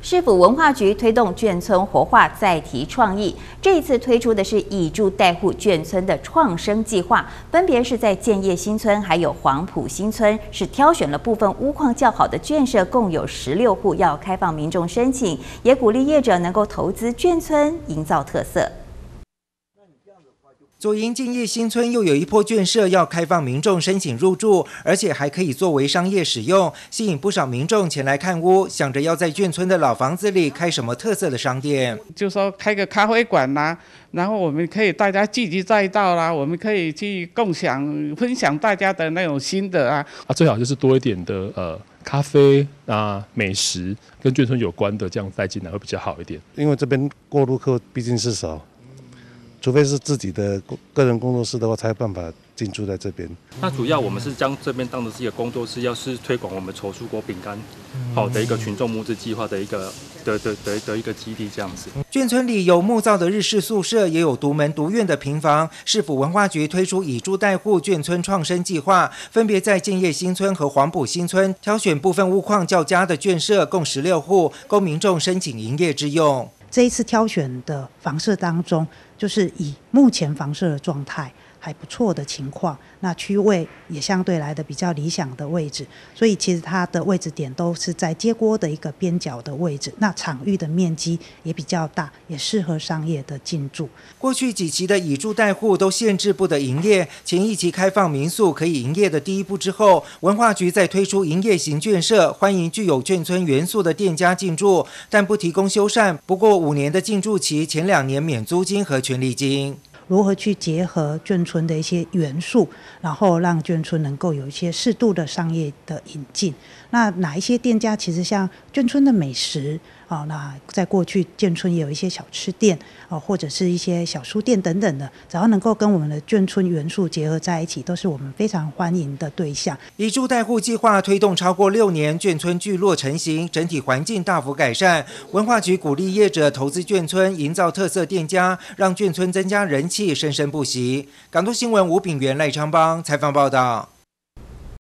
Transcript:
市府文化局推动眷村活化再提创意，这一次推出的是以住代护眷村的创生计划，分别是在建业新村还有黄埔新村，是挑选了部分屋况较好的眷舍，共有16户要开放民众申请，也鼓励业者能够投资眷村，营造特色。 左营建业新村又有一波眷舍要开放民众申请入住，而且还可以作为商业使用，吸引不少民众前来看屋，想着要在眷村的老房子里开什么特色的商店， 就说开个咖啡馆啦，然后我们可以大家聚集在一道啦，我们可以去共享、分享大家的那种心得啊。 最好就是多一点的咖啡啊、美食跟眷村有关的，这样带进来会比较好一点。 因为这边过路客毕竟是少。 除非是自己的个人工作室的话，才有办法进驻在这边。 那主要我们是将这边当成是一个工作室，要是推广我们丑蔬果饼干好的一个群众募资计划的一个基地这样子。 眷村里有木造的日式宿舍，也有独门独院的平房。市府文化局推出以住代护眷村创生计划，分别在建业新村和黄埔新村挑选部分屋况较佳的眷舍，共16户，供民众申请营业之用。 这一次挑选的房舍当中，就是以目前房舍的状态还不错的情况，那区位也相对来的比较理想的位置，所以其实它的位置点都是在街郭的一个边角的位置，那场域的面积也比较大，也适合商业的进驻。 过去几期的以住代护都限制不得营业，前一期开放民宿可以营业的第一步之后，文化局再推出营业型眷舍，欢迎具有眷村元素的店家进驻，但不提供修缮。不过5年的进驻期，前2年免租金和权利金。 如何去结合眷村的一些元素，然后让眷村能够有一些适度的商业的引进？那哪一些店家其实像眷村的美食啊，那在过去眷村也有一些小吃店啊，或者是一些小书店等等的，只要能够跟我们的眷村元素结合在一起，都是我们非常欢迎的对象。 以住代护计划推动超过6年，眷村聚落成型，整体环境大幅改善。文化局鼓励业者投资眷村，营造特色店家，让眷村增加人气。 生生不息。港都新闻吴炳元、赖昌邦采访报道。